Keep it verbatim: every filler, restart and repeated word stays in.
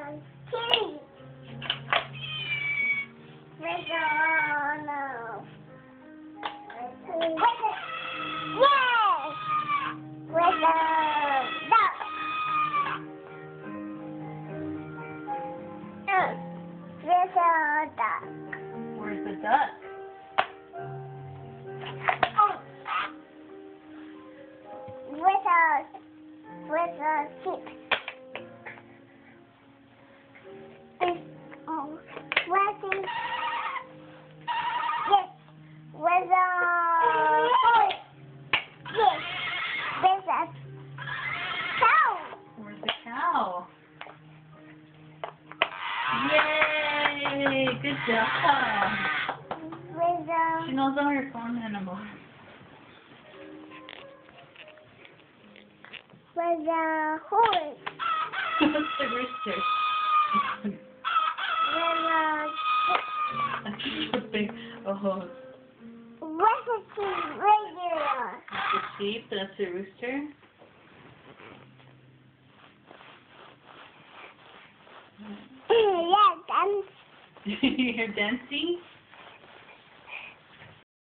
a kitty. With a no. With a yes. With a duck. Uh, with a duck. Where's the duck? Oh. With a with a sheep. Oh, with a yes, with a horse. Yes, with a cow. Where's the cow? Yay! Good job. With a She knows all her farm animals. with a horse. What's the rooster? With a That's a big a horse. with a sheep. Regular. That's a sheep. That's a rooster. Yes, and You're dancing?